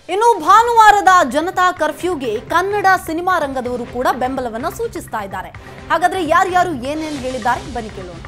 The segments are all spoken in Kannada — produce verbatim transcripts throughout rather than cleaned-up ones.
ಇನ್ನು ಭಾನುವಾರದ ಜನತಾ ಕರ್ಫ್ಯೂಗೆ ಕನ್ನಡ ಸಿನಿಮಾ ರಂಗದವರು ಕೂಡ ಬೆಂಬಲವನ್ನು ಸೂಚಿಸ್ತಾ ಇದ್ದಾರೆ. ಹಾಗಾದ್ರೆ ಯಾರ್ಯಾರು ಏನೇನು ಹೇಳಿದ್ದಾರೆ ಬನ್ನಿ ಕೇಳೋಣ.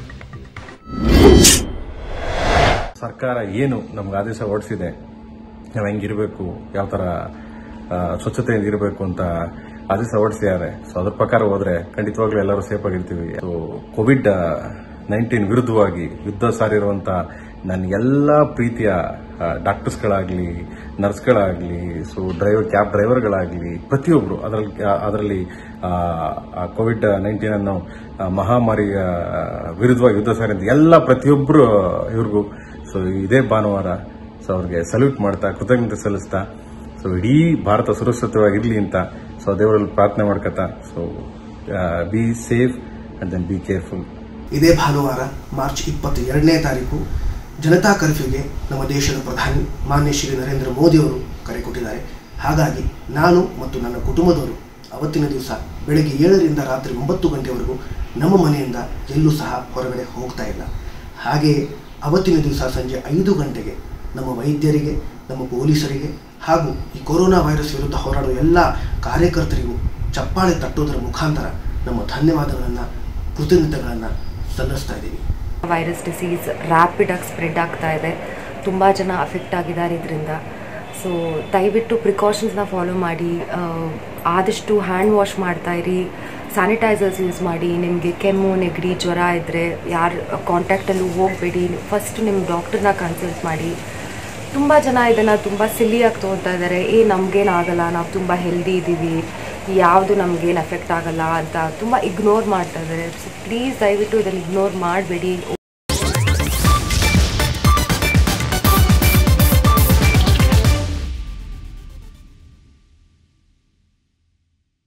ಸರ್ಕಾರ ಏನು ನಮ್ಗೆ ಆದೇಶ ಹೊರಡಿಸಿದೆ, ನಾವು ಹೆಂಗಿರಬೇಕು, ಯಾವ ತರ ಸ್ವಚ್ಛತೆಯಿಂದ ಇರಬೇಕು ಅಂತ ಆದೇಶ ಹೊರಡಿಸಿದ್ದಾರೆ. ಸೊ ಅದ್ರ ಪ್ರಕಾರ ಹೋದ್ರೆ ಖಂಡಿತವಾಗ್ಲೂ ಎಲ್ಲರೂ ಸೇಫ್ ಆಗಿರ್ತೀವಿ. ಸೊ ಕೋವಿಡ್ ನೈನ್ಟೀನ್ ವಿರುದ್ಧವಾಗಿ ಯುದ್ಧ ಸಾರಿರುವಂತ ನನ್ನ ಎಲ್ಲ ಪ್ರೀತಿಯ ಡಾಕ್ಟರ್ಸ್ಗಳಾಗ್ಲಿ, ನರ್ಸ್ಗಳಾಗ್ಲಿ, ಸೊ ಡ್ರೈವರ್ ಕ್ಯಾಬ್ ಡ್ರೈವರ್ಗಳಾಗ್ಲಿ, ಪ್ರತಿಯೊಬ್ಬರು ಅದರಲ್ಲಿ ಅದರಲ್ಲಿ ಕೋವಿಡ್ ನೈನ್ಟೀನ್ ಅನ್ನೋ ಮಹಾಮಾರಿಯ ವಿರುದ್ಧವಾಗಿ ಯುದ್ಧ ಸಾರಿದ ಎಲ್ಲ ಪ್ರತಿಯೊಬ್ಬರು ಇವ್ರಿಗೂ ಸೊ ಇದೇ ಭಾನುವಾರ ಸೊ ಅವ್ರಿಗೆ ಸಲ್ಯೂಟ್ ಮಾಡ್ತಾ ಕೃತಜ್ಞತೆ ಸಲ್ಲಿಸ್ತಾ ಸೊ ಇಡೀ ಭಾರತ ಸುರಕ್ಷಿತವಾಗಿರ್ಲಿ ಅಂತ ಸೊ ದೇವರಲ್ಲಿ ಪ್ರಾರ್ಥನೆ ಮಾಡ್ಕೊತಾ so be safe and then be careful. ಇದೇ ಭಾನುವಾರ ಮಾರ್ಚ್ ಇಪ್ಪತ್ತ ಎರಡನೇ ತಾರೀಕು ಜನತಾ ಕರ್ಫ್ಯೂಗೆ ನಮ್ಮ ದೇಶದ ಪ್ರಧಾನಿ ಮಾನ್ಯ ಶ್ರೀ ನರೇಂದ್ರ ಮೋದಿಯವರು ಕರೆ ಕೊಟ್ಟಿದ್ದಾರೆ. ಹಾಗಾಗಿ ನಾನು ಮತ್ತು ನನ್ನ ಕುಟುಂಬದವರು ಅವತ್ತಿನ ದಿವಸ ಬೆಳಗ್ಗೆ ಏಳರಿಂದ ರಾತ್ರಿ ಒಂಬತ್ತು ಗಂಟೆವರೆಗೂ ನಮ್ಮ ಮನೆಯಿಂದ ಎಲ್ಲೂ ಸಹ ಹೊರಗಡೆ ಹೋಗ್ತಾ ಇಲ್ಲ. ಹಾಗೆಯೇ ಅವತ್ತಿನ ದಿವಸ ಸಂಜೆ ಐದು ಗಂಟೆಗೆ ನಮ್ಮ ವೈದ್ಯರಿಗೆ, ನಮ್ಮ ಪೊಲೀಸರಿಗೆ ಹಾಗೂ ಈ ಕೊರೋನಾ ವೈರಸ್ ವಿರುದ್ಧ ಹೋರಾಡುವ ಎಲ್ಲ ಕಾರ್ಯಕರ್ತರಿಗೂ ಚಪ್ಪಾಳೆ ತಟ್ಟುವುದರ ಮುಖಾಂತರ ನಮ್ಮ ಧನ್ಯವಾದಗಳನ್ನು, ಕೃತಜ್ಞತೆಗಳನ್ನು ಸಲ್ಲಿಸ್ತಾ ಇದ್ದೀವಿ. ವೈರಸ್ ಡಿಸೀಸ್ ರ್ಯಾಪಿಡ್ ಆಗಿ ಸ್ಪ್ರೆಡ್ ಆಗ್ತಾ ಇದೆ. ತುಂಬ ಜನ ಅಫೆಕ್ಟ್ ಆಗಿದ್ದಾರೆ ಇದರಿಂದ. ಸೊ ದಯವಿಟ್ಟು ಪ್ರಿಕಾಷನ್ಸ್ನ ಫಾಲೋ ಮಾಡಿ, ಆದಷ್ಟು ಹ್ಯಾಂಡ್ ವಾಶ್ ಮಾಡ್ತಾ ಇರಿ, ಸ್ಯಾನಿಟೈಸರ್ಸ್ ಯೂಸ್ ಮಾಡಿ. ನಿಮಗೆ ಕೆಮ್ಮು, ನೆಗಡಿ, ಜ್ವರ ಇದ್ದರೆ ಯಾರು ಕಾಂಟ್ಯಾಕ್ಟಲ್ಲೂ ಹೋಗಬೇಡಿ. ಫಸ್ಟ್ ನಿಮ್ಮ ಡಾಕ್ಟರ್ನ ಕನ್ಸಲ್ಟ್ ಮಾಡಿ. ತುಂಬ ಜನ ಇದನ್ನು ತುಂಬ ಸಿಲ್ಲಿಯಾಗಿ ತೊಗೊಳ್ತಾ ಇದ್ದಾರೆ. ಏ ನಮಗೇನಾಗಲ್ಲ, ನಾವು ತುಂಬ ಹೆಲ್ದಿ ಇದ್ದೀವಿ, ಯಾವುದು ನಮಗೇನು ಎಫೆಕ್ಟ್ ಆಗಲ್ಲ ಅಂತ ತುಂಬ ಇಗ್ನೋರ್ ಮಾಡ್ತಾ ಇದ್ದಾರೆ. ಸೊ ಪ್ಲೀಸ್ ದಯವಿಟ್ಟು ಇದನ್ನು ಇಗ್ನೋರ್ ಮಾಡಬೇಡಿ.